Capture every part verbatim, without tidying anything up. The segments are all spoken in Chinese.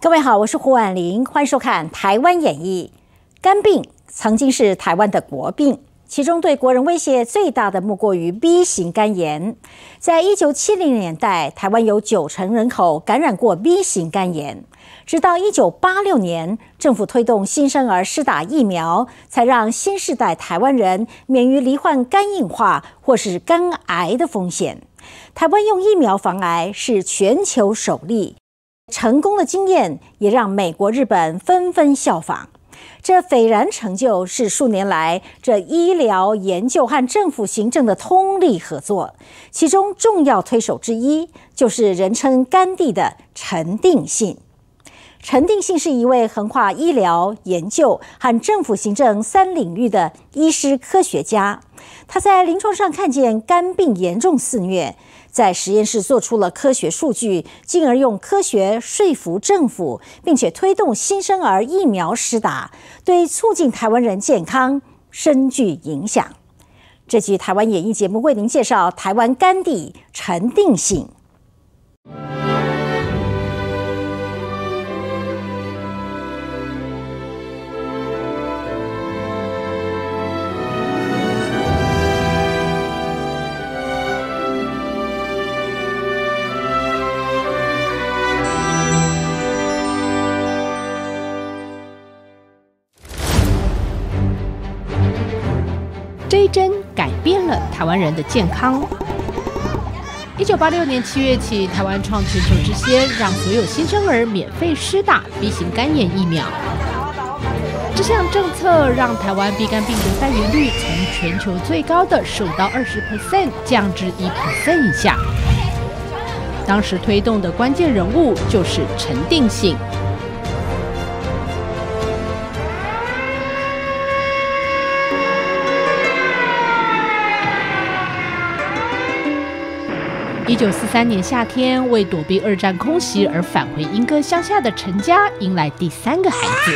各位好，我是胡婉玲，欢迎收看《台湾演义》。肝病曾经是台湾的国病，其中对国人威胁最大的莫过于 B 型肝炎。在一九七零年代，台湾有九成人口感染过 B 型肝炎。直到一九八六年，政府推动新生儿施打疫苗，才让新世代台湾人免于罹患肝硬化或是肝癌的风险。台湾用疫苗防癌是全球首例。成功的经验也让美国、日本纷纷效仿。这斐然成就是数年来这医疗研究和政府行政的通力合作，其中重要推手之一就是人称甘地的陈定信。陈定信是一位横跨医疗研究和政府行政三领域的医师科学家。他在临床上看见肝病严重肆虐，在实验室做出了科学数据，进而用科学说服政府，并且推动新生儿疫苗施打，对促进台湾人健康深具影响。这集台湾演艺节目为您介绍台湾甘地陈定信。 这一针改变了台湾人的健康。一九八六年七月起，台湾创全球之先，让所有新生儿免费施打 B 型肝炎疫苗。这项政策让台湾 B 肝病毒带原率从全球最高的十五到二十 percent 降至一 percent 以下。当时推动的关键人物就是陈定信。一九四三年夏天，为躲避二战空袭而返回莺歌乡下的陈家，迎来第三个孩子。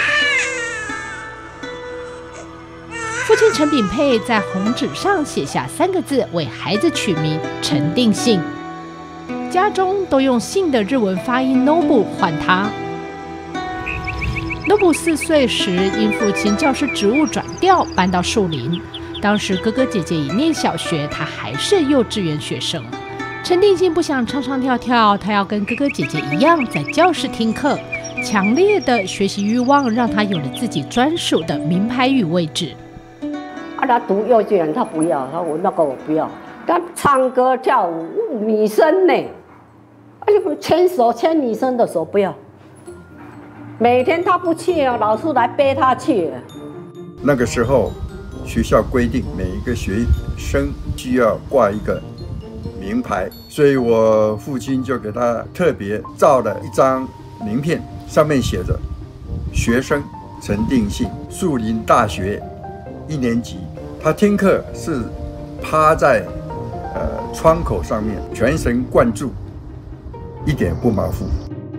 父亲陈炳佩在红纸上写下三个字，为孩子取名陈定信。家中都用姓的日文发音 Nobu 唤他。Nobu 四岁时，因父亲教师职务转调，搬到树林。当时哥哥姐姐已念小学，他还是幼稚园学生。陈定信不想唱唱跳跳，他要跟哥哥姐姐一样在教室听课。强烈的学习欲望让他有了自己专属的名牌语位置。 啊，他读幼稚园他不要，他说我那个我不要。他唱歌跳舞，女生呢，而且牵手牵女生的手不要。每天他不去啊，老师来背他去。 那个时候，学校规定每一个学生需要挂一个名牌，所以我父亲就给他特别造了一张名片，上面写着学生陈定信，树林大学一年级。他听课是趴在呃窗口上面，全神贯注，一点不马虎。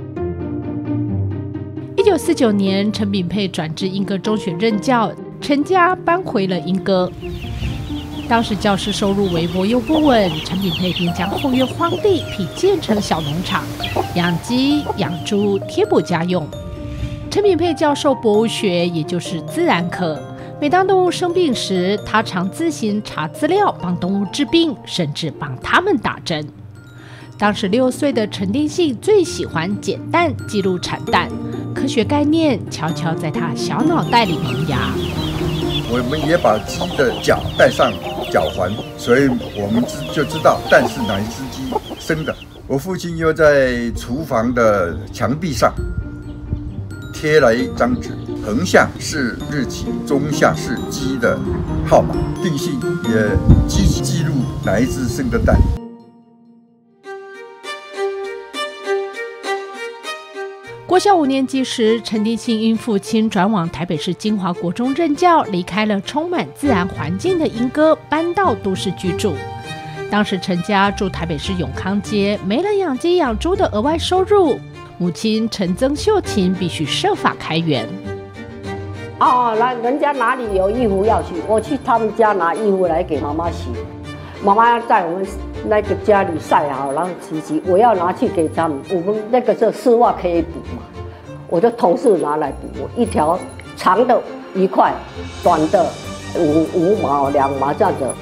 一九四九年，陈炳佩转至莺歌中学任教，陈家搬回了莺歌。当时教师收入微薄又不稳，陈炳佩便将后院荒地辟建成小农场，养鸡、养猪，贴补家用。陈炳佩教授博物学，也就是自然科。每当动物生病时，他常自行查资料，帮动物治病，甚至帮他们打针。当时六岁的陈定信最喜欢捡蛋记录产蛋，科学概念悄悄在他小脑袋里萌芽。 我们也把鸡的脚戴上脚环，所以我们就知道蛋是哪一只鸡生的。我父亲又在厨房的墙壁上贴了一张纸，横向是日期，中向是鸡的号码。定信也积极记录哪一只生的蛋。 国小五年级时，陈定信因父亲转往台北市金华国中任教，离开了充满自然环境的莺歌，搬到都市居住。当时陈家住台北市永康街，没了养鸡养猪的额外收入，母亲陈曾秀琴必须设法开源。 哦，来人家哪里有衣服要洗，我去他们家拿衣服来给妈妈洗。妈妈在我们那个家里晒好，然后洗洗，我要拿去给他们。我们那个时候丝袜可以补嘛， 我就同事拿来赌，一条长的一块，短的五五毛两毛这样子。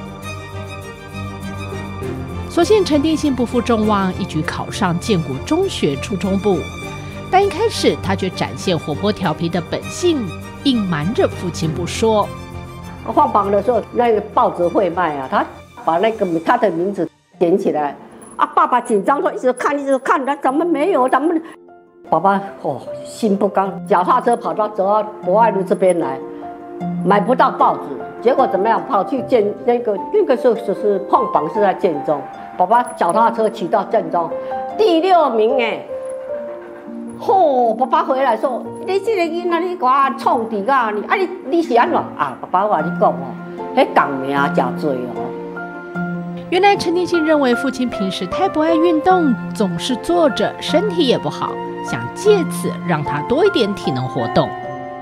所幸陈定信不负众望，一举考上建国中学初中部。但一开始他却展现活泼调皮的本性，硬瞒着父亲不说。 放榜的时候，那个报纸会卖啊，他把那个他的名字捡起来，啊，爸爸紧张说一直看一直看，他怎么没有？怎么？爸爸哦心不甘，脚踏车跑到走到博爱路这边来，买不到报纸，结果怎么样？跑去建那个那个时候就是放榜是在建中，爸爸脚踏车骑到建中，第六名哎。吼、哦！爸爸回来说：“你这个囡仔，你给我创伫个，你啊你你是安怎啊？”爸爸话你讲哦，迄共名真多哦。 原来陈定信认为父亲平时太不爱运动，总是坐着，身体也不好，想借此让他多一点体能活动。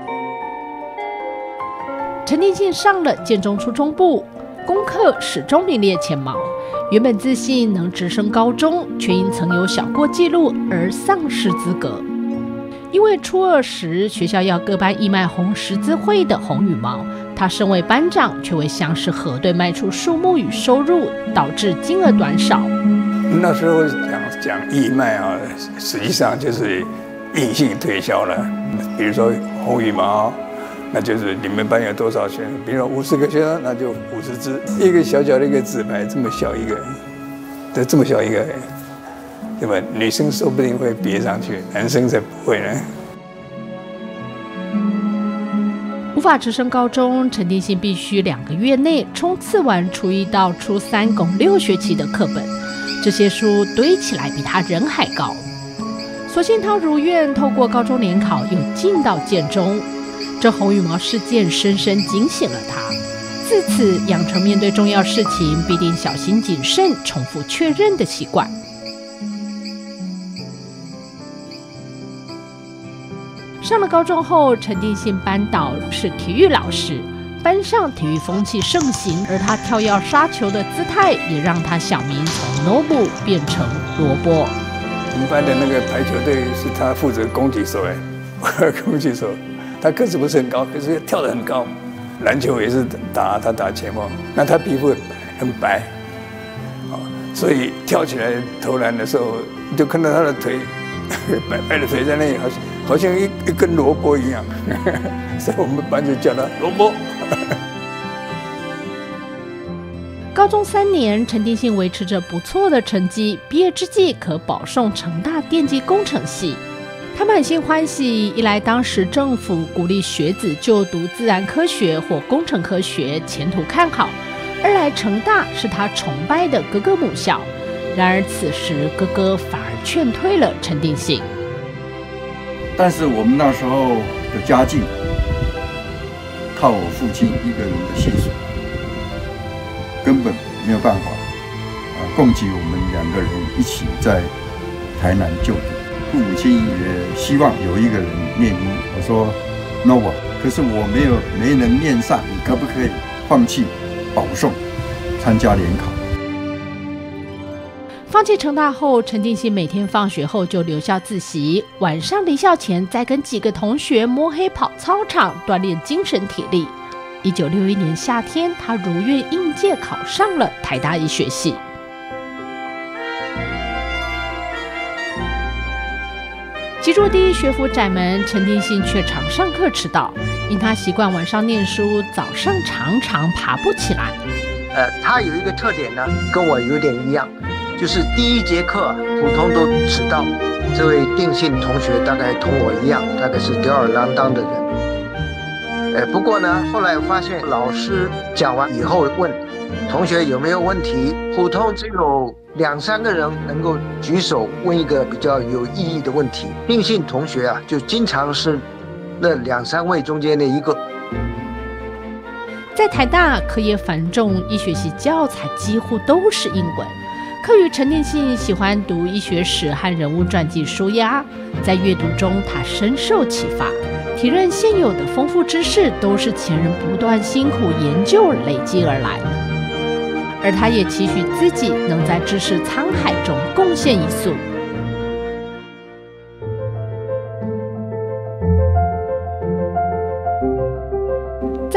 陈定信上了建中初中部，功课始终名列前茅。原本自信能直升高中，却因曾有小过记录而丧失资格。因为初二时学校要各班义卖红十字会的红羽毛，他身为班长却为乡市核对卖出数目与收入，导致金额短少。 那时候讲讲义卖啊，实际上就是硬性推销了。比如说红羽毛，那就是你们班有多少学生？比如说五十个学生，那就五十支，一个小小的一个纸牌，这么小一个，的这么小一个。对吧？女生说不定会别上去，男生才不会呢。 无法直升高中，陈定信必须两个月内冲刺完初一到初三共六学期的课本，这些书堆起来比他人还高。所幸他如愿透过高中联考，又进到建中。这红羽毛事件深深警醒了他，自此养成面对重要事情必定小心谨慎、重复确认的习惯。上了高中后，陈定信班导是体育老师，班上体育风气盛行，而他跳跃杀球的姿态也让他小名从 Nobu 变成萝卜。 我们班的那个排球队是他负责攻击手哎，攻击手，他个子不是很高，可是跳得很高。篮球也是打他打前锋，那他皮肤很白，啊，所以跳起来投篮的时候，你就看到他的腿，白白的腿在那里，好像。好像一一根萝卜一样，所以我们班就叫他萝卜。 高中三年，陈定信维持着不错的成绩，毕业之际可保送成大电机工程系。他满心欢喜，一来当时政府鼓励学子就读自然科学或工程科学，前途看好；二来成大是他崇拜的哥哥母校。然而此时哥哥反而劝退了陈定信。 但是我们那时候的家境，靠我父亲一个人的薪水，根本没有办法啊供给我们两个人一起在台南就读。父母亲也希望有一个人念医，我说 no 啊，可是我没有没能念上，你可不可以放弃保送，参加联考？ 放弃成大后，陈定信每天放学后就留校自习，晚上离校前再跟几个同学摸黑跑操场，锻炼精神体力。一九六一年夏天，他如愿应届考上了台大医学系。挤入第一学府窄门，陈定信却常上课迟到，因他习惯晚上念书，早上常常爬不起来。 呃，他有一个特点呢，跟我有点一样。就是第一节课普通都迟到，这位定信同学大概同我一样，大概是吊儿郎当的人。呃，不过呢，后来我发现老师讲完以后问同学有没有问题，普通只有两三个人能够举手问一个比较有意义的问题。定信同学啊，就经常是那两三位中间的一个。 在台大，课业繁重，医学系教材几乎都是英文。课余陈定信喜欢读医学史和人物传记书呀，在阅读中他深受启发，体认现有的丰富知识都是前人不断辛苦研究累积而来，而他也期许自己能在知识沧海中贡献一粟。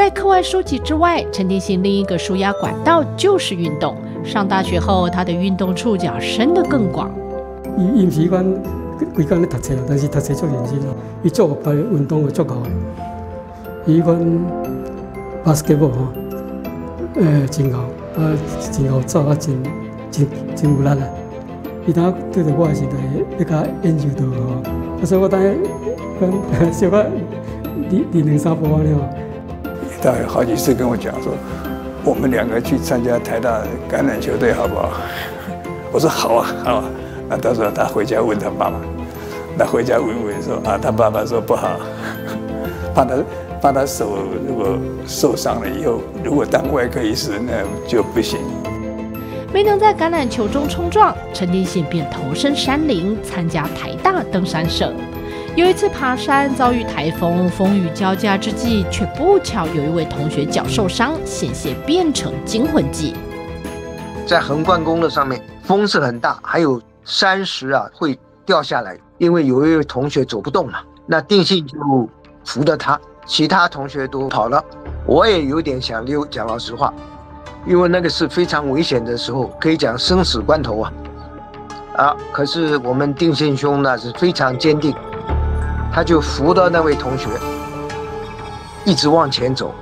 在课外书籍之外，陈定信另一个抒压管道就是运动。上大学后，他的运动触角伸得更广。 伊伊毋是讲规工咧读册，但是读册足认真咯。伊足有排运动有足够的。伊讲 basketball 吼，诶，真好，啊，真好走啊，真真真有力啊。伊当对着我的时阵，咧甲研究到吼，啊，所以我当讲小可二二两三步安尼哦。 他有好几次跟我讲说，我们两个去参加台大橄榄球队好不好？我说好啊，好啊。那到时候他回家问他爸爸，他回家问问说啊，他爸爸说不好，怕他怕他手如果受伤了以后，如果当外科医师那就不行。 没能在橄榄球中冲撞，陈定信便投身山林，参加台大登山社。有一次爬山遭遇台风，风雨交加之际，却不巧有一位同学脚受伤，险些变成惊魂记。 在横贯公路上面，风是很大，还有山石啊会掉下来，因为有一位同学走不动嘛，那定信就扶着他，其他同学都跑了，我也有点想溜，讲老实话，因为那个是非常危险的时候，可以讲生死关头啊，啊，可是我们定信兄呢是非常坚定，他就扶着那位同学，一直往前走。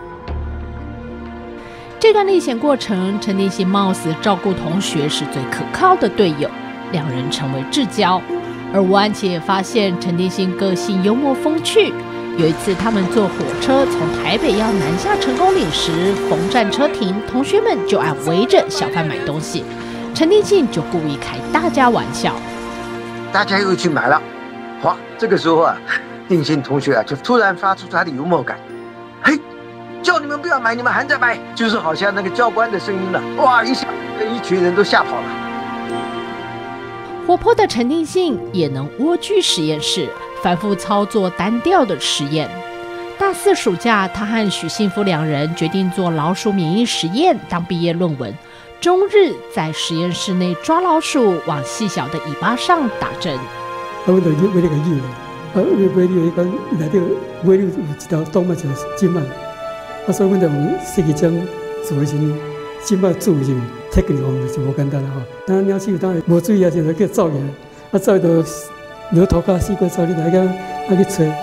这段历险过程，陈定信貌似照顾同学是最可靠的队友，两人成为至交。而吴安琪也发现陈定信个性幽默风趣。有一次，他们坐火车从台北要南下成功岭时，逢站车停，同学们就爱围着小贩买东西，陈定信就故意开大家玩笑， 大家又去买了。哇，这个时候啊，定信同学啊就突然发出他的幽默感，嘿。叫你们不要买，你们还在买，就是好像那个教官的声音了。哇，一下一群人都吓跑了。 活泼的陈定信也能蜗居实验室，反复操作单调的实验。大四暑假，他和许幸福两人决定做老鼠免疫实验当毕业论文，终日在实验室内抓老鼠，往细小的尾巴上打针。 啊，我就买那个药咧，啊，买买药伊讲内底买药有一条动脉就是静脉。啊，所以，阮就用设计针做的时阵，静脉注入去，贴进去就无简单啦吼。当鸟鼠当然无注意啊，就叫走去，啊走到牛头角四过走，你来个啊去吹。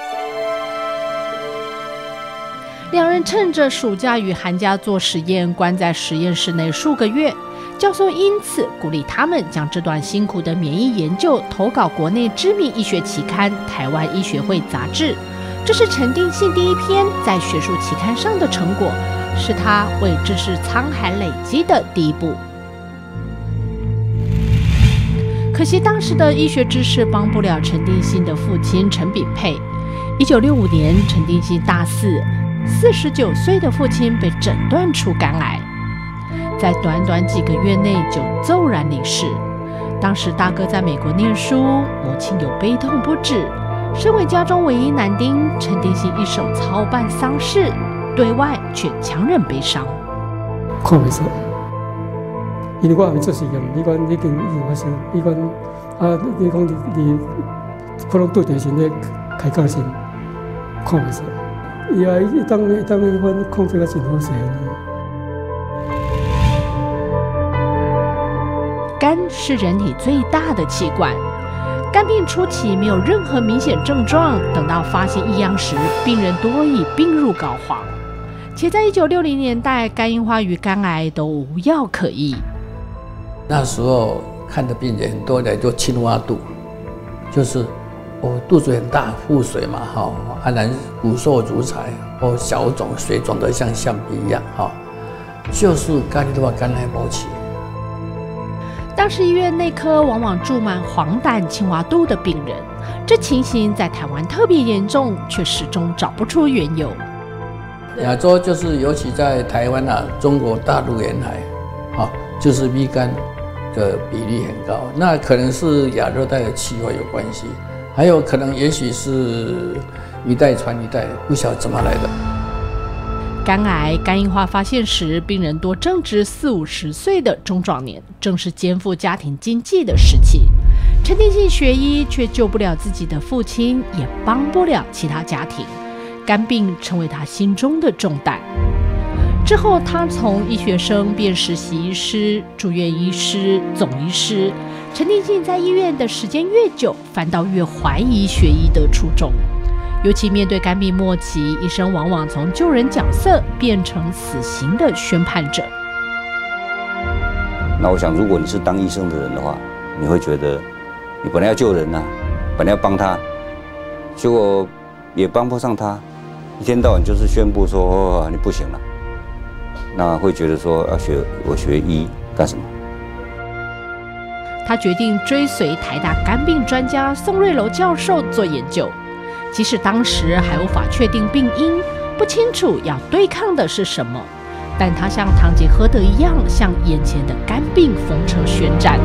两人趁着暑假与寒假做实验，关在实验室内数个月。教授因此鼓励他们将这段辛苦的免疫研究投稿国内知名医学期刊《台湾医学会杂志》。这是陈定信第一篇在学术期刊上的成果，是他为知识沧海累积的第一步。可惜当时的医学知识帮不了陈定信的父亲陈炳佩。一九六五年，陈定信大四，四十九岁的父亲被诊断出肝癌，在短短几个月内就骤然离世。当时大哥在美国念书，母亲有悲痛不止。身为家中唯一男丁，陈定信一手操办丧事，对外却强忍悲伤。 看袂出，因为我还没做实验，你讲你跟已经发生，你讲啊，你讲你你可能对着时咧开刀时，看袂出。伊啊，伊当伊当伊款控制个真好势。 肝是人体最大的器官。肝病初期没有任何明显症状，等到发现异样时，病人多已病入膏肓。且在一九六零年代，肝硬化与肝癌都无药可医。 那时候看的病人很多的就青蛙肚，就是哦肚子很大，腹水嘛，哈、哦，安然骨瘦如柴，哦小肿水肿得像橡皮一样，哈、哦，就是肝硬化、肝癌末期。 当时医院内科往往住满黄疸、青蛙肚的病人，这情形在台湾特别严重，却始终找不出缘由。 亚洲就是尤其在台湾啊，中国大陆沿海，啊，就是 B 肝的比例很高。那可能是亚热带的气候有关系，还有可能也许是一代传一代，不晓得怎么来的。 肝癌、肝硬化发现时，病人多正值四五十岁的中壮年，正是肩负家庭经济的时期。陈定信学医，却救不了自己的父亲，也帮不了其他家庭。 肝病成为他心中的重担。之后，他从医学生变实习医师、住院医师、总医师。陈定信在医院的时间越久，反倒越怀疑学医的初衷。尤其面对肝病末期，医生往往从救人角色变成死刑的宣判者。 那我想，如果你是当医生的人的话，你会觉得，你本来要救人啊，本来要帮他，结果也帮不上他，一天到晚就是宣布说、哦、你不行了。那会觉得说要学我学医干什么？ 他决定追随台大肝病专家宋瑞楼教授做研究，即使当时还无法确定病因，不清楚要对抗的是什么，但他像堂吉诃德一样，向眼前的肝病风车宣战。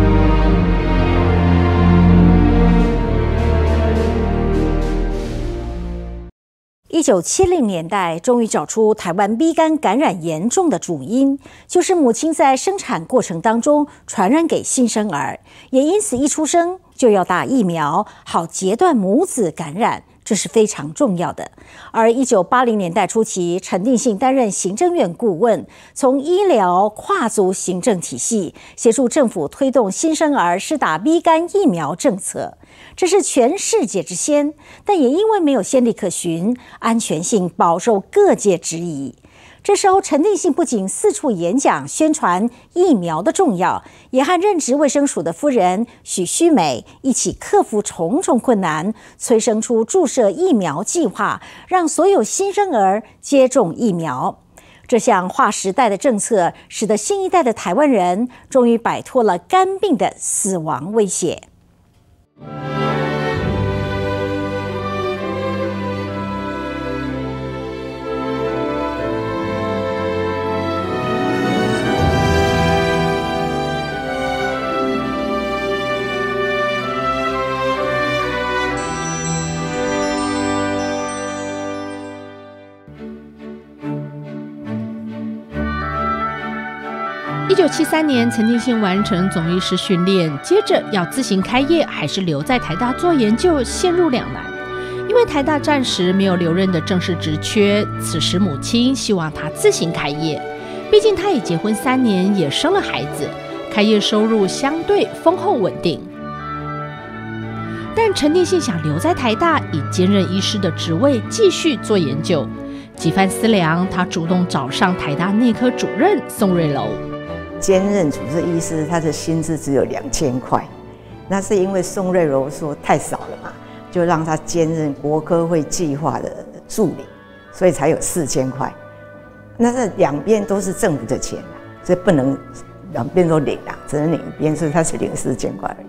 一九七零年代，终于找出台湾 B 肝感染严重的主因，就是母亲在生产过程当中传染给新生儿，也因此一出生就要打疫苗，好截断母子感染，这是非常重要的。而一九八零年代初期，陈定信担任行政院顾问，从医疗跨足行政体系，协助政府推动新生儿施打 B 肝疫苗政策。这是全世界之先，但也因为没有先例可循，安全性饱受各界质疑。这时候，陈定信不仅四处演讲宣传疫苗的重要，也和任职卫生署的夫人许须美一起克服重重困难，催生出注射疫苗计划，让所有新生儿接种疫苗。这项划时代的政策，使得新一代的台湾人终于摆脱了肝病的死亡威胁。 一九七三年，陈定信完成总医师训练，接着要自行开业，还是留在台大做研究，陷入两难。因为台大暂时没有留任的正式职缺，此时母亲希望他自行开业，毕竟他也结婚三年，也生了孩子，开业收入相对丰厚稳定。但陈定信想留在台大，以兼任医师的职位继续做研究。几番思量，他主动找上台大内科主任宋瑞楼。 兼任主治医师，他的薪资只有两千块，那是因为宋瑞楼说太少了嘛，就让他兼任国科会计划的助理，所以才有四千块。那这两边都是政府的钱，所以不能两边都领啊，只能领一边，所以他只领四千块。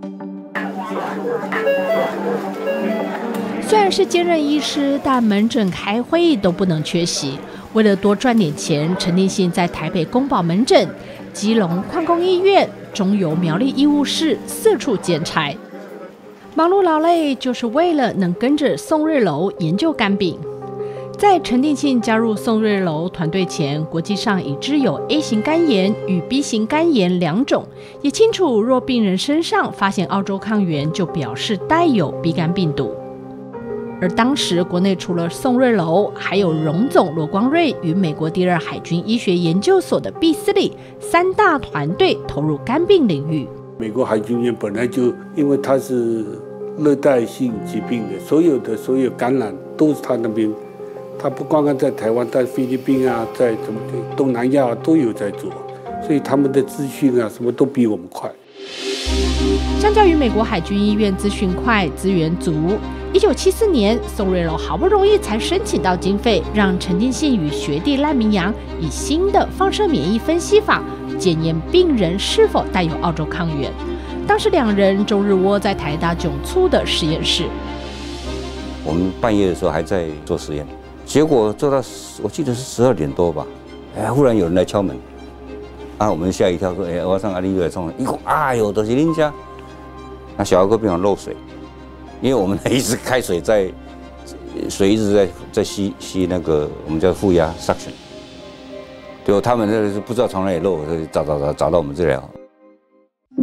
虽然是兼任医师，但门诊开会都不能缺席。为了多赚点钱，陈定信在台北公保门诊、基隆矿工医院、中油苗栗医务室四处兼差，忙碌劳累，就是为了能跟着宋瑞楼研究肝病。在陈定信加入宋瑞楼团队前，国际上已知有 A 型肝炎与 B 型肝炎两种，也清楚若病人身上发现澳洲抗原，就表示带有 B 肝病毒。而当时国内除了宋瑞楼，还有荣总罗光瑞与美国第二海军医学研究所的毕斯利三大团队投入肝病领域。 美国海军院本来就因为它是热带性疾病的，所有的所有感染都是他那边，他不光光在台湾，在菲律宾啊，在什么东南亚、啊、都有在做，所以他们的资讯啊什么都比我们快。 相较于美国海军医院资讯快、资源足，一九七四年，宋瑞楼好不容易才申请到经费，让陈定信与学弟赖明阳以新的放射免疫分析法检验病人是否带有澳洲抗原。当时两人终日窝在台大囧簇的实验室。 我们半夜的时候还在做实验，结果做到我记得是十二点多吧，哎，忽然有人来敲门，啊，我们吓一跳，说，哎，我上阿里就来冲了，一讲，哎呦，都是恁家。那小儿科病房漏水，因为我们一直开水在，水一直在在吸吸那个我们叫负压 suction， 对，他们那是不知道从哪里漏，找找找找到我们这里。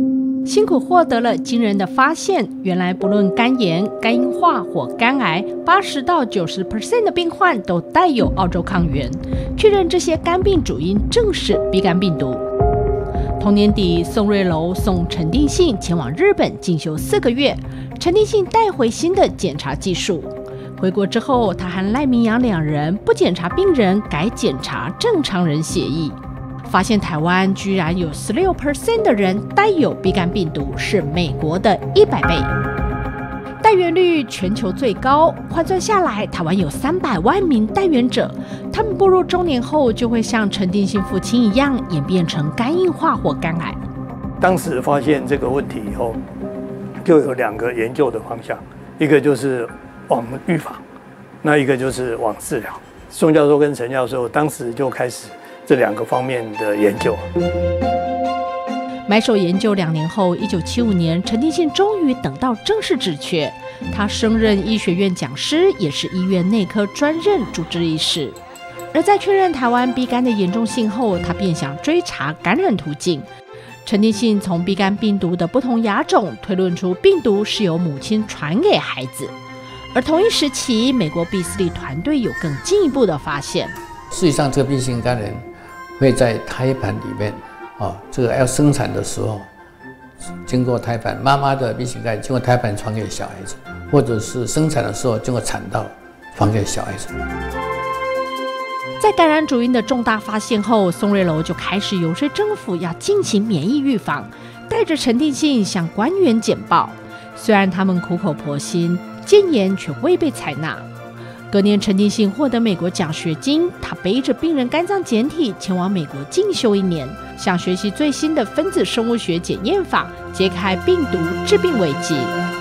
辛苦获得了惊人的发现，原来不论肝炎、肝硬化或肝癌，八十到九十 percent 的病患都带有澳洲抗原，确认这些肝病主因正是 B 肝病毒。同年底，宋瑞楼送陈定信前往日本进修四个月，陈定信带回新的检查技术。回国之后，他和赖明阳两人不检查病人，改检查正常人血液。发现台湾居然有 百分之十六 的人带有 B 肝病毒，是美国的一百倍，带源率全球最高。换算下来，台湾有三百万名带源者，他们步入中年后就会像陈定信父亲一样，演变成肝硬化或肝癌。 当时发现这个问题以后，就有两个研究的方向，一个就是往预防，那一个就是往治疗。宋教授跟陈教授当时就开始这两个方面的研究。 埋首研究两年后，一九七五年，陈定信终于等到正式职缺。他升任医学院讲师，也是医院内科专任主治医师。而在确认台湾 B 肝的严重性后，他便想追查感染途径。陈定信从 B 肝病毒的不同亚种推论出病毒是由母亲传给孩子。而同一时期，美国毕斯利团队有更进一步的发现。 实际上，这个 B 型肝炎会在胎盘里面，啊，这个要生产的时候，经过胎盘，妈妈的 B 型肝炎经过胎盘传给小孩子，或者是生产的时候经过产道传给小孩子。 在感染主因的重大发现后，宋瑞楼就开始游说政府要进行免疫预防，带着陈定信向官员简报。虽然他们苦口婆心，建言却未被采纳。隔年，陈定信获得美国奖学金，他背着病人肝脏检体前往美国进修一年，想学习最新的分子生物学检验法，揭开病毒致病危机。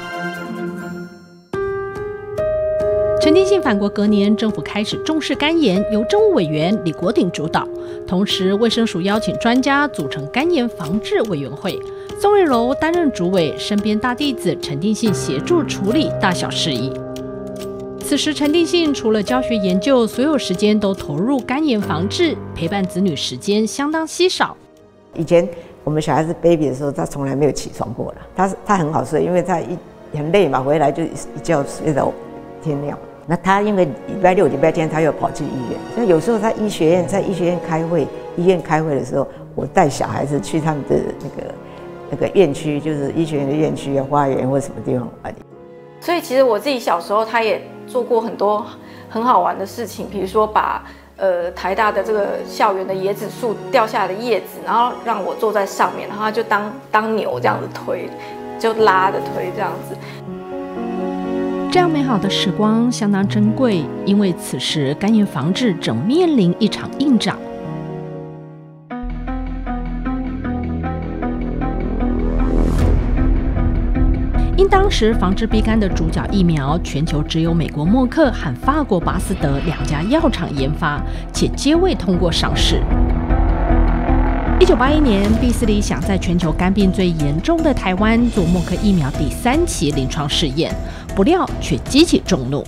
陈定信返国隔年，政府开始重视肝炎，由政务委员李国鼎主导，同时卫生署邀请专家组成肝炎防治委员会，宋瑞楼担任主委，身边大弟子陈定信协助处理大小事宜。此时，陈定信除了教学研究，所有时间都投入肝炎防治，陪伴子女时间相当稀少。 以前我们小孩子 baby 的时候，他从来没有起床过了。他他很好睡，因为他一很累嘛，回来就一觉睡到天亮。那他因为礼拜六、礼拜天他又跑去医院，所以有时候他医学院在医学院开会，医院开会的时候，我带小孩子去他们的那个那个院区，就是医学院的院区啊、花园或什么地方玩。 所以其实我自己小时候，他也做过很多很好玩的事情，比如说把呃台大的这个校园的椰子树掉下来的叶子，然后让我坐在上面，然后他就当当牛这样子推，就拉着推这样子。 这样美好的时光相当珍贵，因为此时肝炎防治正面临一场硬仗。因当时防治 B 肝的主角疫苗，全球只有美国默克和法国巴斯德两家药厂研发，且皆未通过上市。一九八一年，毕斯利想在全球肝病最严重的台湾做默克疫苗第三期临床试验，不料却激起众怒。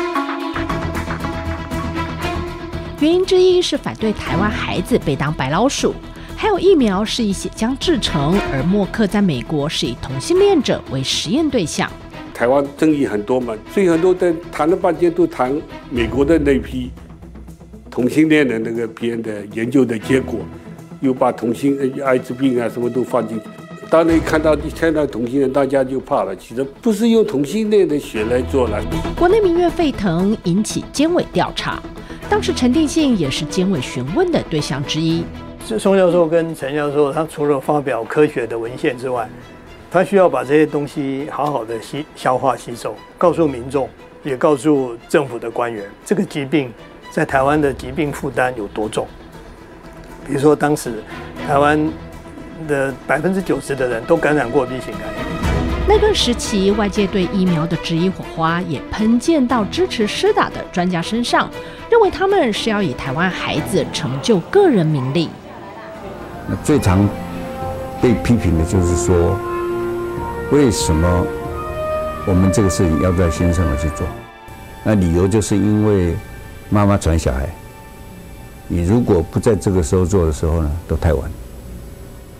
原因之一是反对台湾孩子被当白老鼠，还有疫苗是以血浆制成，而默克在美国是以同性恋者为实验对象。 台湾争议很多嘛，所以很多人谈了半天都谈美国的那批同性恋的那个边的研究的结果。又把同性艾滋病啊什么都放进去，当然看到一看到同性恋，大家就怕了。其实不是用同性恋的血来做了。 国内民怨沸腾，引起监委调查。当时陈定信也是监委询问的对象之一。 宋教授跟陈教授，他除了发表科学的文献之外，他需要把这些东西好好的吸消化吸收，告诉民众，也告诉政府的官员，这个疾病在台湾的疾病负担有多重。比如说，当时台湾的百分之九十的人都感染过 B 型肝炎。 那段时期，外界对疫苗的质疑火花也喷溅到支持施打的专家身上，认为他们是要以台湾孩子成就个人名利。 那最常被批评的就是说，为什么我们这个事情要在先生而去做？那理由就是因为妈妈传小孩。你如果不在这个时候做的时候呢，都太晚。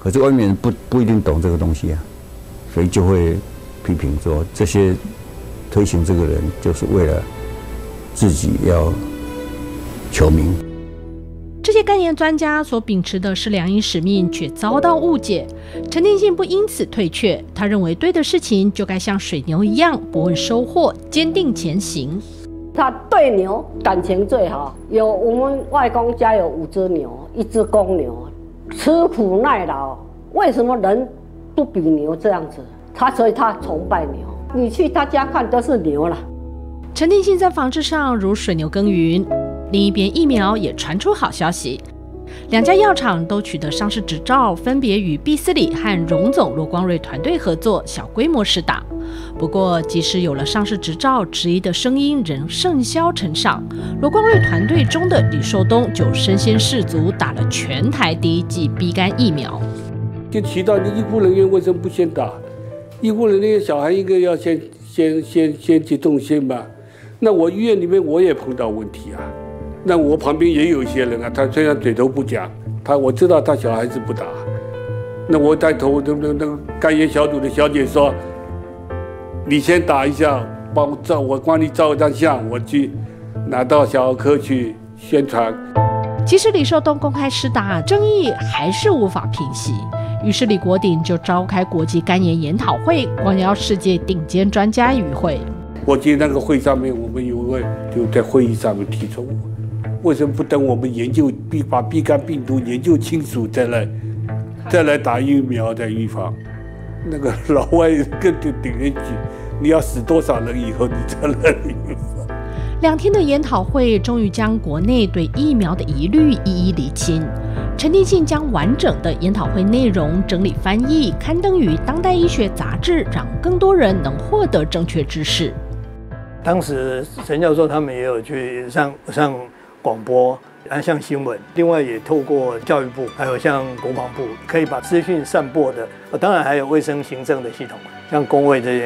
可是外面人不不一定懂这个东西啊，所以就会批评说这些推行这个人就是为了自己要求名。 这些肝炎专家所秉持的是良医使命，却遭到误解。陈定信不因此退却，他认为对的事情就该像水牛一样，不问收获，坚定前行。 他对牛感情最好，有我们外公家有五只牛，一只公牛，吃苦耐劳。为什么人不比牛这样子？他所以他崇拜牛。你去他家看都是牛了。 陈定信在防治上如水牛耕耘。另一边，疫苗也传出好消息，两家药厂都取得上市执照，分别与毕斯里和荣总罗光瑞团队合作，小规模施打。不过，即使有了上市执照，质疑的声音仍甚嚣尘上。罗光瑞团队中的李寿东就身先士卒，打了全台第一剂 B 肝疫苗。 就提到你医护人员为什么不先打？医护人员小孩应该要先先先先接种先吧？那我医院里面我也碰到问题啊。那我旁边也有一些人啊，他虽然嘴头不讲，他我知道他小孩子不打。那我带头那那那个肝炎小组的小姐说，你先打一下，帮我照，我帮你照一张相，我去拿到小儿科去宣传。 即使李寿东公开施打，争议还是无法平息。于是李国鼎就召开国际肝炎研讨会，广邀世界顶尖专家与会。 我记得那个会上面，我们有位就在会议上面提出，为什么不等我们研究 B 把 B 肝病毒研究清楚再来再来打疫苗再预防？那个老外更就顶一句，你要死多少人以后你才能预防？ 两天的研讨会终于将国内对疫苗的疑虑一一厘清。陈定信将完整的研讨会内容整理翻译，刊登于《当代医学》杂志，让更多人能获得正确知识。 当时陈教授他们也有去上上广播，啊，像新闻，另外也透过教育部，还有像国防部，可以把资讯散播的。哦，当然还有卫生行政的系统，像公卫这些。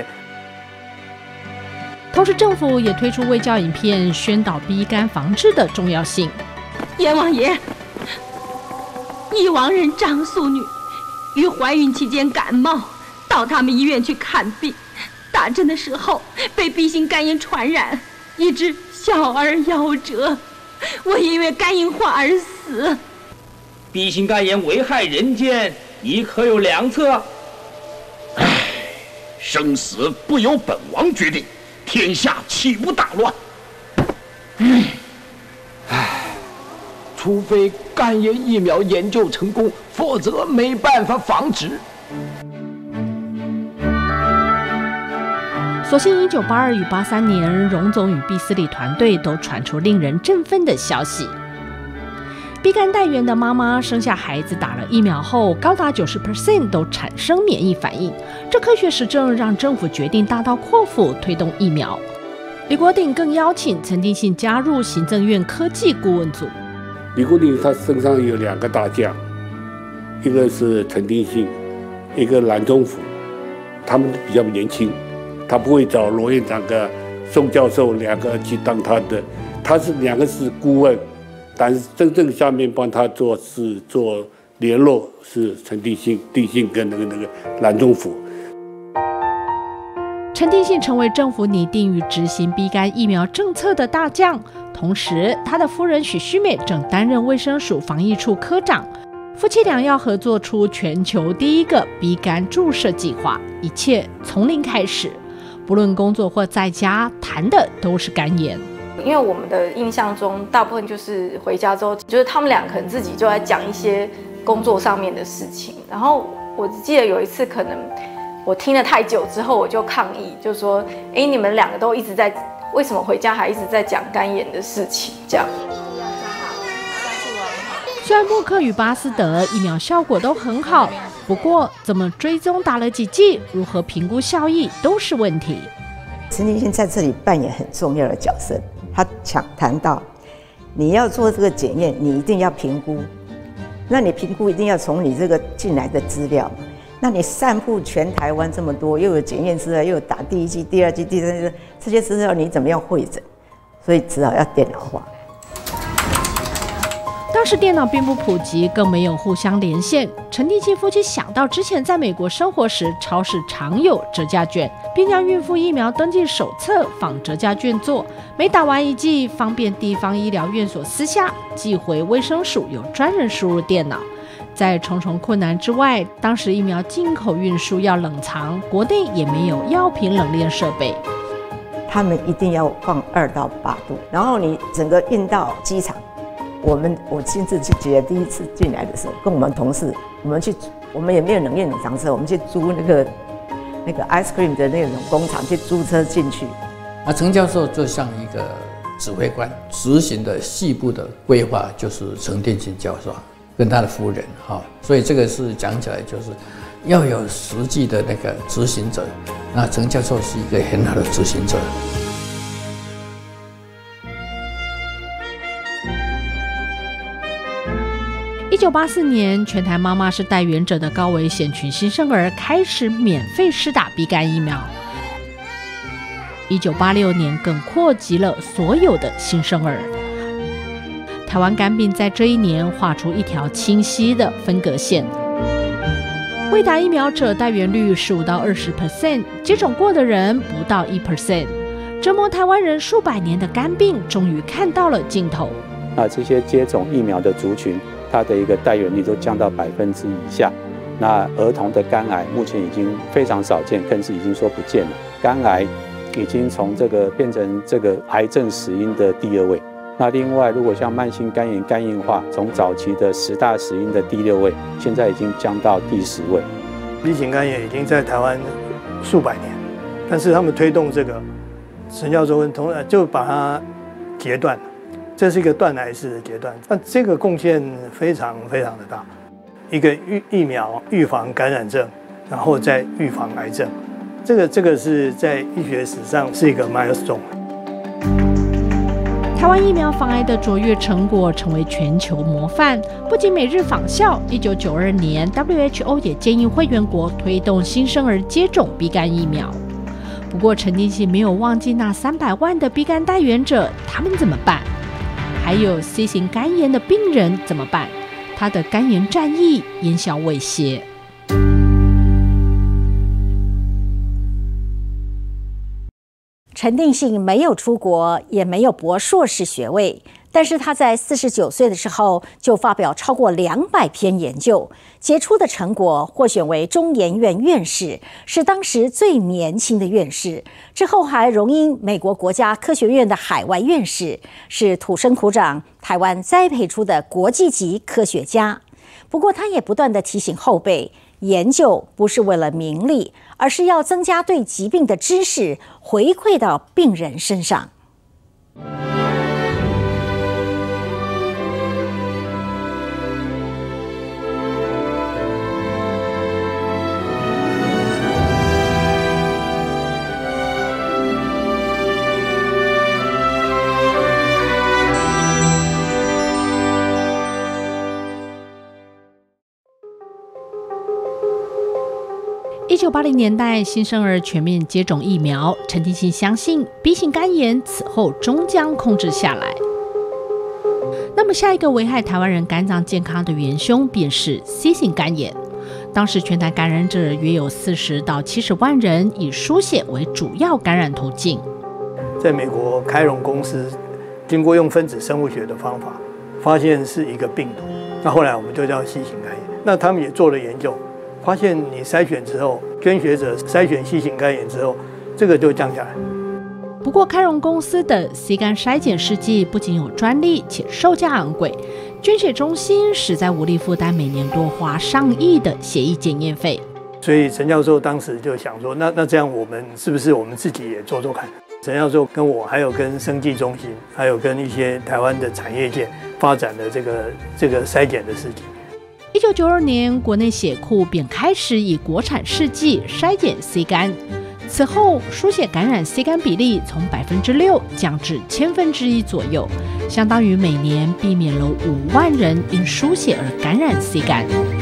同时，政府也推出卫教影片，宣导 B 肝防治的重要性。 阎王爷，一王人张素女于怀孕期间感冒，到他们医院去看病。打针的时候被 B 型肝炎传染，一直小儿夭折，我因为肝硬化而死。 B 型肝炎危害人间，你可有良策？唉，生死不由本王决定，天下岂不大乱？唉，唉，除非肝炎疫苗研究成功，否则没办法防止。 所幸一九八二与八三年，荣总与毕斯里团队都传出令人振奋的消息。B 肝带源的妈妈生下孩子打了疫苗后，高达 百分之九十 都产生免疫反应。这科学实证让政府决定大刀阔斧推动疫苗。李国鼎更邀请陈定信加入行政院科技顾问组。 李国鼎他身上有两个大将，一个是陈定信，一个蓝宗甫，他们比较年轻。他不会找罗院长跟宋教授两个去当他的，他是两个是顾问，但是真正下面帮他做是做联络是陈定信、定信跟那个那个蓝宗甫。 陈定信成为政府拟定与执行 B 肝疫苗政策的大将，同时他的夫人许须美正担任卫生署防疫处科长。夫妻俩要合作出全球第一个 B 肝注射计划，一切从零开始。不论工作或在家，谈的都是肝炎。 因为我们的印象中，大部分就是回家之后，就是他们俩可能自己就在讲一些工作上面的事情。然后我记得有一次，可能我听了太久之后，我就抗议，就说：“哎，你们两个都一直在，为什么回家还一直在讲肝炎的事情？”这样。 虽然默克与巴斯德疫苗效果都很好，不过怎么追踪打了几剂，如何评估效益都是问题。 陈定信在这里扮演很重要的角色，他讲谈到你要做这个检验，你一定要评估，那你评估一定要从你这个进来的资料，那你散布全台湾这么多，又有检验资料，又有打第一剂、第二剂、第三剂，这些资料你怎么样汇整？所以只好要电脑化。 当时电脑并不普及，更没有互相连线。陈定庆夫妻想到之前在美国生活时，超市常有折价券，便将孕妇疫苗登记手册仿折价券做，每打完一剂，方便地方医疗院所私下寄回卫生署，有专人输入电脑。在重重困难之外，当时疫苗进口运输要冷藏，国内也没有药品冷链设备。 他们一定要放二到八度，然后你整个运到机场。我们我亲自去接，第一次进来的时候，跟我们同事，我们去，我们也没有冷链冷藏车，我们去租那个那个 ice cream 的那种工厂，去租车进去。 那陈教授就像一个指挥官，执行的细部的规划就是陈定庆教授跟他的夫人哈，所以这个是讲起来就是要有实际的那个执行者。那陈教授是一个很好的执行者。 一九八四年，全台妈妈是带原者的高危险群新生儿开始免费施打B肝疫苗。一九八六年更扩及了所有的新生儿。台湾肝病在这一年画出一条清晰的分隔线。未打疫苗者带原率十五到二十 percent， 接种过的人不到一 percent， 折磨台湾人数百年的肝病终于看到了尽头。 那这些接种疫苗的族群，它的一个带原率都降到百分之一以下。那儿童的肝癌目前已经非常少见，甚至已经说不见了。肝癌已经从这个变成这个癌症死因的第二位。那另外，如果像慢性肝炎、肝硬化，从早期的十大死因的第六位，现在已经降到第十位。 B型肝炎已经在台湾数百年，但是他们推动这个，陈教授跟同就把它截断了，这是一个断癌式的截断。那这个贡献非常非常的大，一个疫疫苗预防感染症，然后再预防癌症，这个这个是在医学史上是一个 milestone。 台湾疫苗防癌的卓越成果成为全球模范，不仅每日仿效。一九九二年 ，W H O 也建议会员国推动新生儿接种 B 肝疫苗。不过，陈定庆没有忘记那三百万的 B 肝带原者，他们怎么办？还有 C 型肝炎的病人怎么办？他的肝炎战役烟消未歇。 陈定庆没有出国，也没有博硕士学位，但是他在四十九岁的时候就发表超过两百篇研究，杰出的成果获选为中研院院士，是当时最年轻的院士。之后还荣膺美国国家科学院的海外院士，是土生土长台湾栽培出的国际级科学家。不过，他也不断地提醒后辈，研究不是为了名利，而是要增加对疾病的知识，回馈到病人身上。 一九八零年代，新生儿全面接种疫苗，陈定庆相信 B 型肝炎此后终将控制下来。那么，下一个危害台湾人肝脏健康的元凶便是 C 型肝炎。当时全台感染者约有四十到七十万人，以输血为主要感染途径。 在美国，开荣公司经过用分子生物学的方法，发现是一个病毒，那后来我们就叫 C 型肝炎。那他们也做了研究。发现你筛选之后，捐血者筛选 C 型肝炎之后，这个就降下来。 不过，开荣公司的 C 肝筛检试剂不仅有专利，且售价昂贵，捐血中心实在无力负担每年多花上亿的血液检验费。 所以陈教授当时就想说，那那这样我们是不是我们自己也做做看？陈教授跟我，还有跟生技中心，还有跟一些台湾的产业界发展的这个这个筛检的事情。 一九九二年，国内血库便开始以国产试剂筛检 C 肝。此后，输血感染 C 肝比例从百分之六降至千分之一左右，相当于每年避免了五万人因输血而感染 C 肝。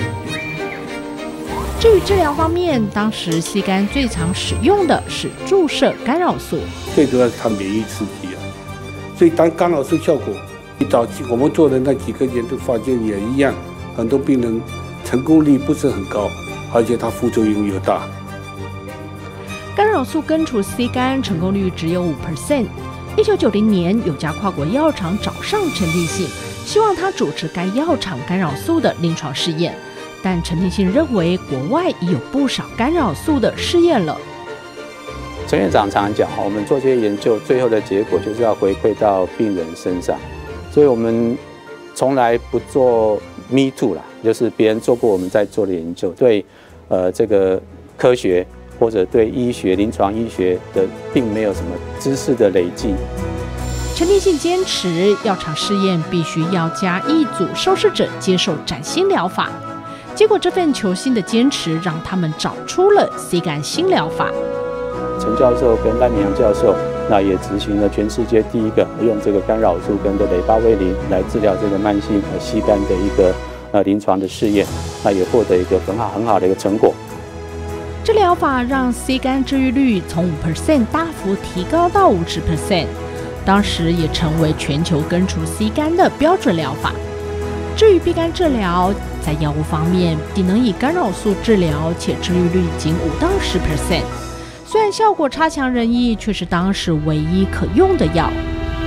至于治疗方面，当时 C 肝最常使用的是注射干扰素， 最主要是它免疫刺激啊，所以当干扰素效果早期我们做的那几个研究发现也一样，很多病人成功率不是很高，而且它副作用又大。 干扰素根除 C 肝成功率只有百分之五。一九九零年，有家跨国药厂找上陈定信，希望他主持该药厂干扰素的临床试验。但陈定信认为，国外已有不少干扰素的试验了。 陈院长常常讲，我们做这些研究，最后的结果就是要回馈到病人身上，所以我们从来不做 me too 啦，就是别人做过我们在做的研究，对呃这个科学或者对医学、临床医学的并没有什么知识的累积。 陈定信坚持，药厂试验必须要加一组受试者接受崭新疗法。结果这份求新的坚持，让他们找出了 C 肝新疗法。 陈教授跟赖明阳教授，那也执行了全世界第一个用这个干扰素跟的雷巴威林来治疗这个慢性呃 C 肝的一个呃临床的试验，那也获得一个很好很好的一个成果。 这疗法让 C 肝治愈率从百分之五 大幅提高到百分之五十，当时也成为全球根除 C 肝的标准疗法。至于 B 肝治疗，在药物方面，仅能以干扰素治疗，且治愈率仅五到十 percent。虽然效果差强人意，却是当时唯一可用的药。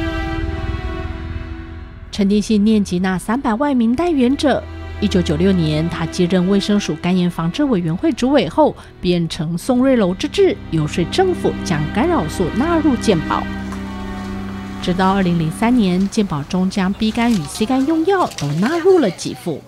陈定信念及那三百万名代言者。一九九六年，他接任卫生署肝炎防治委员会主委后，便承宋瑞楼之志，游说政府将干扰素纳入健保。直到二零零三年，健保中将 B 肝与 C 肝用药都纳入了给付。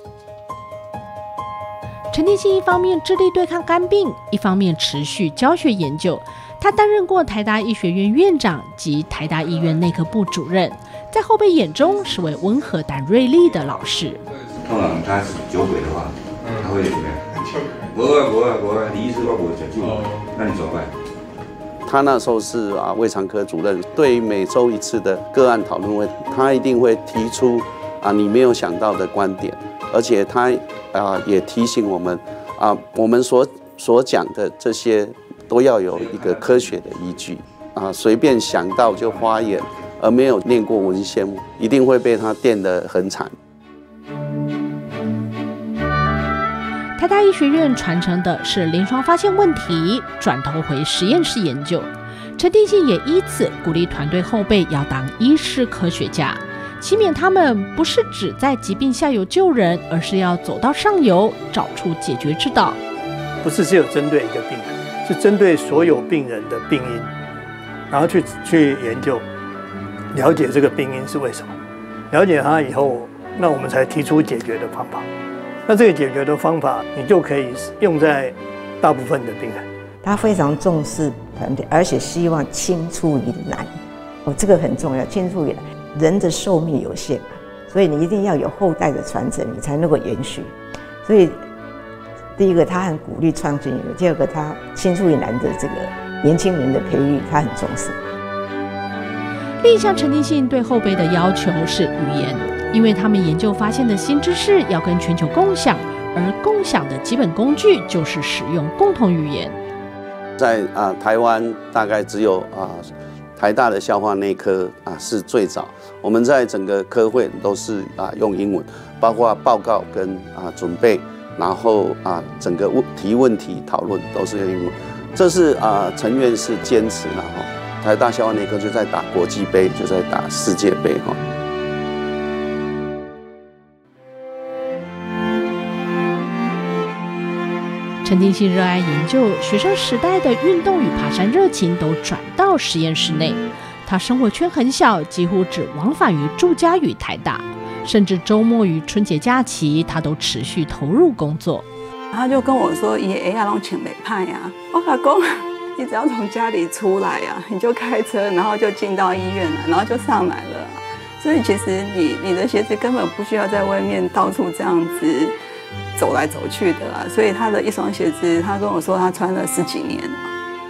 陈定信一方面致力对抗肝病，一方面持续教学研究。他担任过台大医学院院长及台大医院内科部主任，在后辈眼中是位温和但锐利的老师。 通常他是酒鬼的话，他会怎么样？不啊不啊不啊，你医师我不会讲究，那你怎么办？ 他那时候是啊胃肠科主任，对于每周一次的个案讨论会，他一定会提出啊你没有想到的观点，而且他啊也提醒我们啊我们所所讲的这些都要有一个科学的依据啊，随便想到就发言，而没有念过文献，一定会被他电得很惨。 台大医学院传承的是临床发现问题，转头回实验室研究。陈定信也依此鼓励团队后辈要当医师科学家，期勉他们不是只在疾病下游救人，而是要走到上游，找出解决之道。 不是只有针对一个病人，是针对所有病人的病因，然后去去研究，了解这个病因是为什么，了解它以后，那我们才提出解决的方法。那这个解决的方法，你就可以用在大部分的病人。 他非常重视团队，而且希望青出于蓝。哦，这个很重要，青出于蓝。人的寿命有限嘛，所以你一定要有后代的传承，你才能够延续。所以，第一个他很鼓励创新，第二个他青出于蓝的这个年轻人的培育，他很重视。 另一项陈定信对后辈的要求是语言。因为他们研究发现的新知识要跟全球共享，而共享的基本工具就是使用共同语言。 在啊台湾大概只有啊台大的消化内科啊是最早，我们在整个科会都是啊用英文，包括报告跟啊准备，然后啊整个问提问题讨论都是用英文。这是啊陈院士坚持了哈，台大消化内科就在打国际杯，就在打世界杯哈。 陈定信热爱研究，学生时代的运动与爬山热情都转到实验室内。他生活圈很小，几乎只往返于住家与台大，甚至周末与春节假期，他都持续投入工作。 他就跟我说：“爷爷要弄请美派呀。”我老公，你只要从家里出来呀，你就开车，然后就进到医院了，然后就上来了。所以其实你你的鞋子根本不需要在外面到处这样子走来走去的啦，所以他的一双鞋子，他跟我说他穿了十几年了。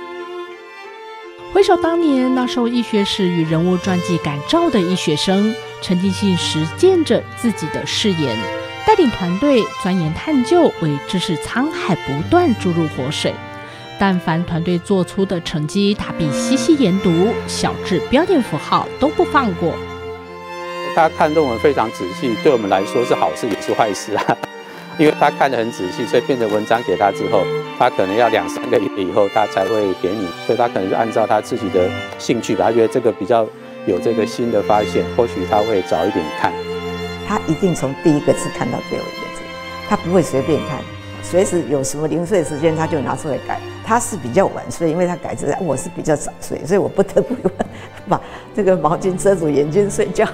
回首当年那受医学史与人物传记感召的医学生，陈定信实践着自己的誓言，带领团队钻研探究，为知识沧海不断注入活水。但凡团队做出的成绩，他必细细研读，小至标点符号都不放过。 他看论文非常仔细，对我们来说是好事也是坏事啊。因为他看得很仔细，所以变成文章给他之后，他可能要两三个月以后他才会给你，所以他可能是按照他自己的兴趣吧，他觉得这个比较有这个新的发现，或许他会早一点看。 他一定从第一个字看到最后一个字，他不会随便看，随时有什么零碎时间他就拿出来改。他是比较晚睡，因为他改字，我是比较早睡，所以我不得不把这个毛巾遮住眼睛睡觉。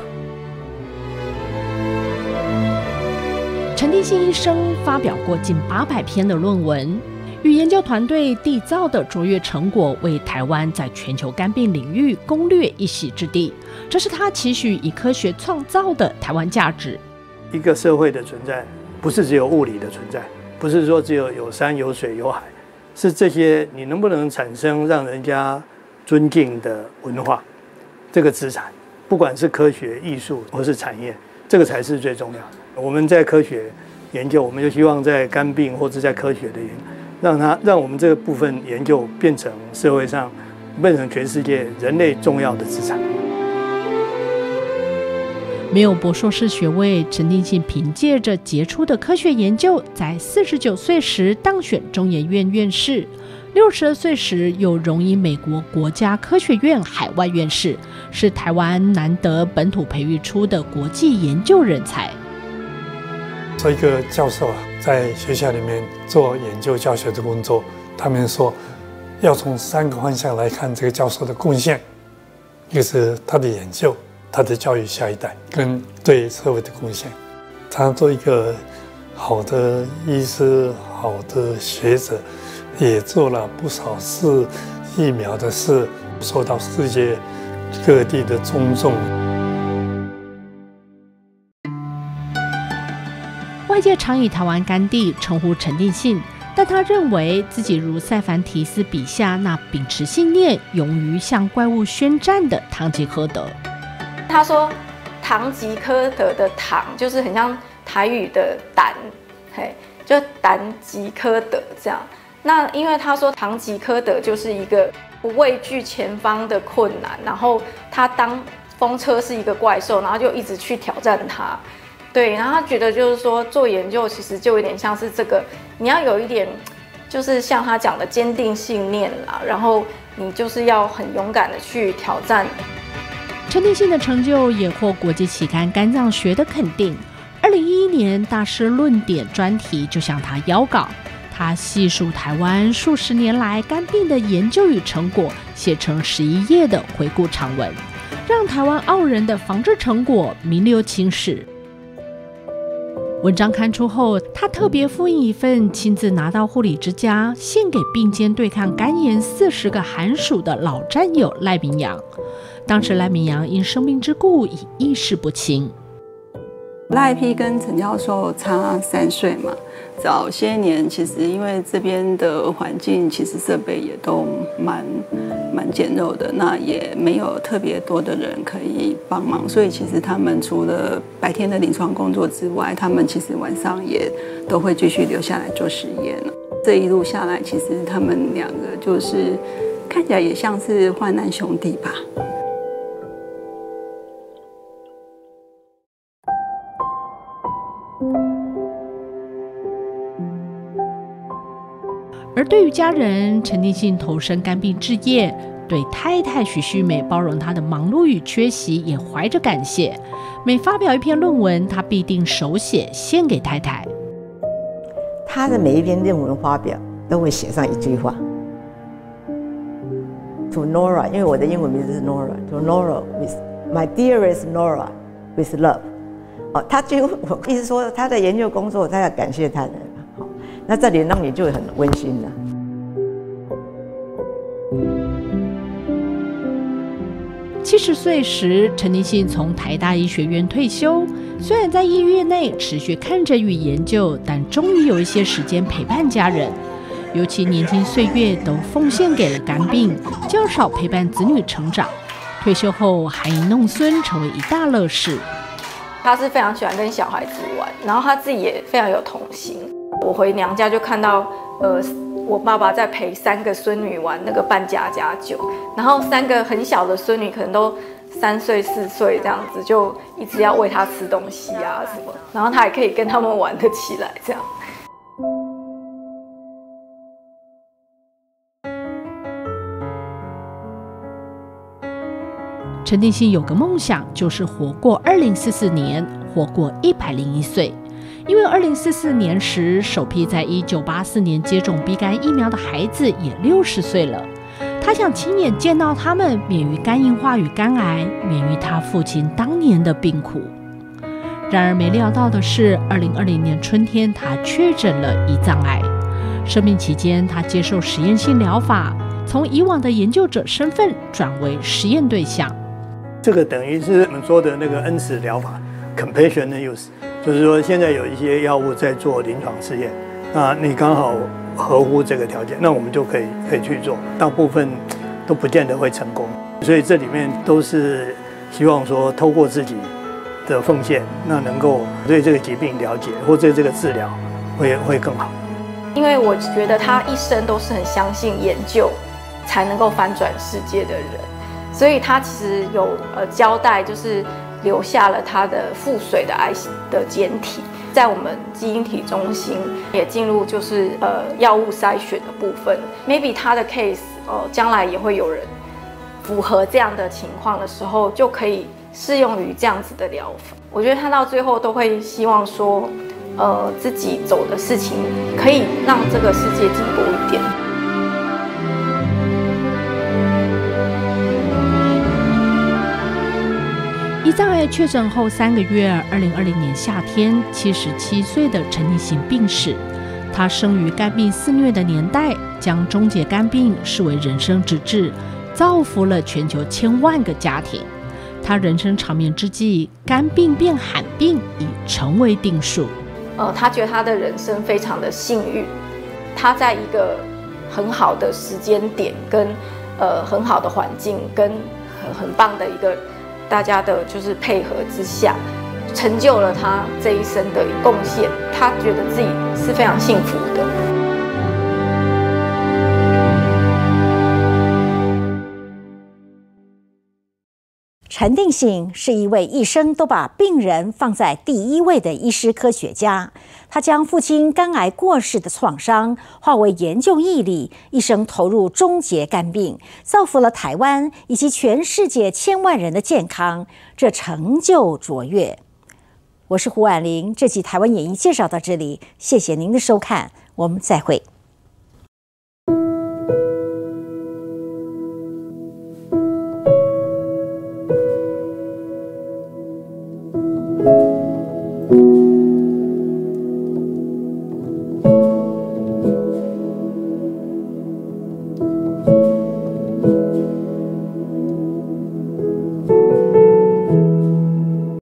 陈定信医生发表过近八百篇的论文，与研究团队缔造的卓越成果，为台湾在全球肝病领域攻略一席之地。这是他期许以科学创造的台湾价值。 一个社会的存在，不是只有物理的存在，不是说只有有山有水有海，是这些你能不能产生让人家尊敬的文化，这个资产，不管是科学、艺术或是产业，这个才是最重要的。我们在科学研究，我们就希望在肝病或者在科学的研究，让它让我们这个部分研究变成社会上，变成全世界人类重要的资产。 没有博硕士学位，陈定信凭借着杰出的科学研究，在四十九岁时当选中研院院士，六十二岁时又荣膺美国国家科学院海外院士，是台湾难得本土培育出的国际研究人才。 做一个教授啊，在学校里面做研究教学的工作，他们说要从三个方向来看这个教授的贡献，一个是他的研究，他的教育下一代，跟对社会的贡献。他做一个好的医师、好的学者，也做了不少事疫苗的事，受到世界各地的尊重。 外界常以台湾甘地称呼陈定信，但他认为自己如塞凡提斯笔下那秉持信念、勇于向怪物宣战的堂吉诃德。 他说，堂吉诃德的堂就是很像台语的胆，嘿，就胆吉诃德这样。那因为他说堂吉诃德就是一个不畏惧前方的困难，然后他当风车是一个怪兽，然后就一直去挑战它。对，然后他觉得就是说做研究其实就有点像是这个，你要有一点就是像他讲的坚定信念啦，然后你就是要很勇敢的去挑战。 陈定信的成就也获国际期刊《肝脏学》的肯定。二零一一年大师论点专题就向他邀稿，他细数台湾数十年来肝病的研究与成果，写成十一页的回顾长文，让台湾傲人的防治成果名留青史。文章刊出后，他特别复印一份，亲自拿到护理之家，献给并肩对抗肝炎四十个寒暑的老战友赖明阳。当时赖明阳因生病之故已意识不清。 赖批跟陈教授差三岁嘛，早些年其实因为这边的环境，其实设备也都蛮蛮简陋的，那也没有特别多的人可以帮忙，所以其实他们除了白天的临床工作之外，他们其实晚上也都会继续留下来做实验。这一路下来，其实他们两个就是看起来也像是患难兄弟吧。 而对于家人，陈定信投身肝病治业，对太太许旭美包容他的忙碌与缺席也怀着感谢。每发表一篇论文，他必定手写献给太太。 他的每一篇论文发表都会写上一句话 ：To Nora， 因为我的英文名字是 Nora，To Nora with my dearest Nora with love。哦，他就我意思说，他的研究工作，他要感谢他人。那这里让你就很温馨了。 七十岁时，陈定信从台大医学院退休。虽然在医院内持续看诊与研究，但终于有一些时间陪伴家人。尤其年轻岁月都奉献给了肝病，较少陪伴子女成长。退休后，还以弄孙成为一大乐事。 他是非常喜欢跟小孩子玩，然后他自己也非常有童心。我回娘家就看到，呃，我爸爸在陪三个孙女玩那个扮家家酒，然后三个很小的孙女可能都三岁四岁这样子，就一直要喂他吃东西啊什么，然后他还可以跟他们玩得起来这样。 陈定信有个梦想，就是活过二零四四年，活过一百零一岁。因为二零四四年时，首批在一九八四年接种B肝疫苗的孩子也六十岁了。他想亲眼见到他们免于肝硬化与肝癌，免于他父亲当年的病苦。然而没料到的是，二零二零年春天，他确诊了胰脏癌。生病期间，他接受实验性疗法，从以往的研究者身份转为实验对象。 这个等于是我们说的那个恩慈疗法 （compassionate use），就是说现在有一些药物在做临床试验，那你刚好合乎这个条件，那我们就可以可以去做。大部分都不见得会成功，所以这里面都是希望说，透过自己的奉献，那能够对这个疾病了解，或者这个治疗会会更好。 因为我觉得他一生都是很相信研究才能够翻转世界的人。所以他其实有呃交代，就是留下了他的腹水的癌的检体，在我们基因体中心也进入就是呃药物筛选的部分。maybe 他的 case 呃将来也会有人符合这样的情况的时候，就可以适用于这样子的疗法。我觉得他到最后都会希望说，呃自己走的事情可以让这个世界进步一点。 胰脏癌确诊后三个月，二零二零年夏天，七十七岁的陈定信病逝。他生于肝病肆虐的年代，将终结肝病视为人生之志，造福了全球千万个家庭。他人生长眠之际，肝病变罕病已成为定数。 呃，他觉得他的人生非常的幸运，他在一个很好的时间点，跟呃很好的环境，跟很很棒的一个。大家的就是配合之下，成就了他这一生的贡献。他觉得自己是非常幸福的。 陈定信是一位一生都把病人放在第一位的医师科学家。他将父亲肝癌过世的创伤化为研究毅力，一生投入终结肝病，造福了台湾以及全世界千万人的健康，这成就卓越。我是胡婉玲，这集台湾演艺介绍到这里，谢谢您的收看，我们再会。